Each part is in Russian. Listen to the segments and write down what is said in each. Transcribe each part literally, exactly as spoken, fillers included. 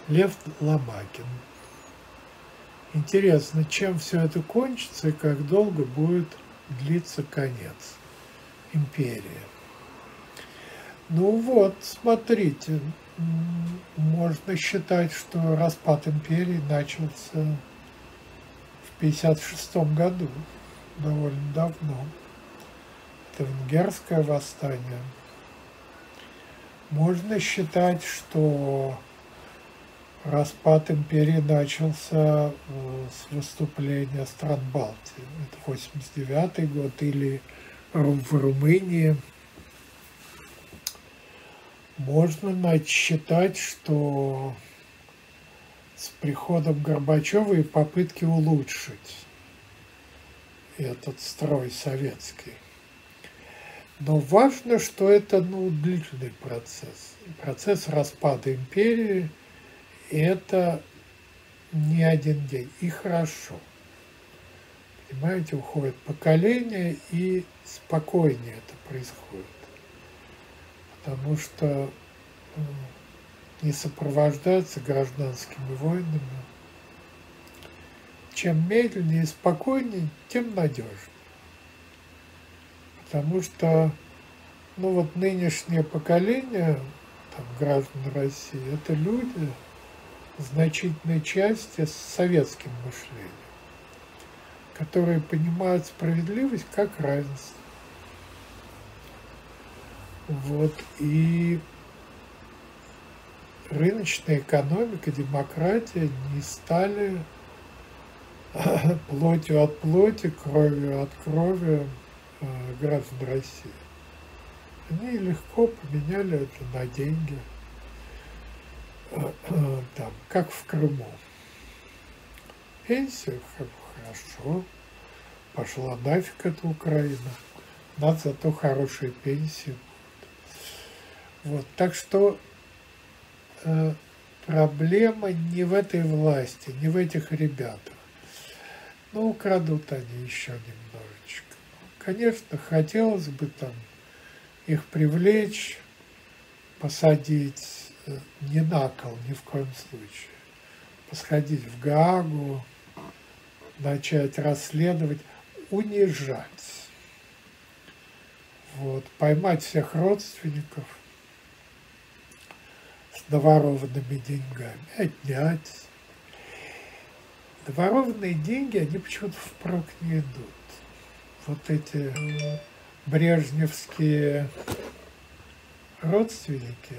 Лев Ломакин. Интересно, чем все это кончится и как долго будет длиться конец империи. Ну вот, смотрите, можно считать, что распад империи начался в пятьдесят шестом году, довольно давно. Это венгерское восстание. Можно считать, что распад империи начался с выступления стран Балтии. Это восемьдесят девятый год, или в Румынии. Можно считать, что с приходом Горбачева и попытки улучшить этот строй советский. Но важно, что это ну, длительный процесс. Процесс распада империи – это не один день. И хорошо. Понимаете, уходит поколение, и спокойнее это происходит. Потому что не сопровождается гражданскими войнами. Чем медленнее и спокойнее, тем надежнее. Потому что ну вот нынешнее поколение там, граждан России – это люди в значительной части с советским мышлением, которые понимают справедливость как равенство. Вот, и рыночная экономика, демократия не стали плотью от плоти, кровью от крови граждан России. Они легко поменяли это на деньги, там, как в Крыму. Пенсия хорошо, пошла нафиг эта Украина, надо зато хорошие пенсии. Вот, так что э, проблема не в этой власти, не в этих ребятах. Ну, украдут они еще немножечко. Конечно, хотелось бы там их привлечь, посадить э, не на кол, ни в коем случае. Посходить в Гаагу, начать расследовать, унижать. Вот, поймать всех родственников с наворованными деньгами, отнять. Наворованные деньги, они почему-то впрок не идут. Вот эти брежневские родственники,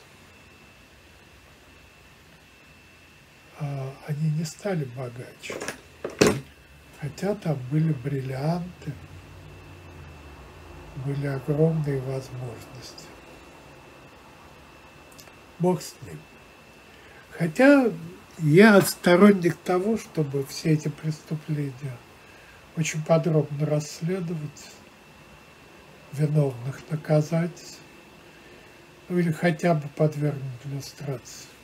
они не стали богаче. Хотя там были бриллианты, были огромные возможности. Бог с ним. Хотя я сторонник того, чтобы все эти преступления очень подробно расследовать, виновных наказать, ну или хотя бы подвергнуть иллюстрации.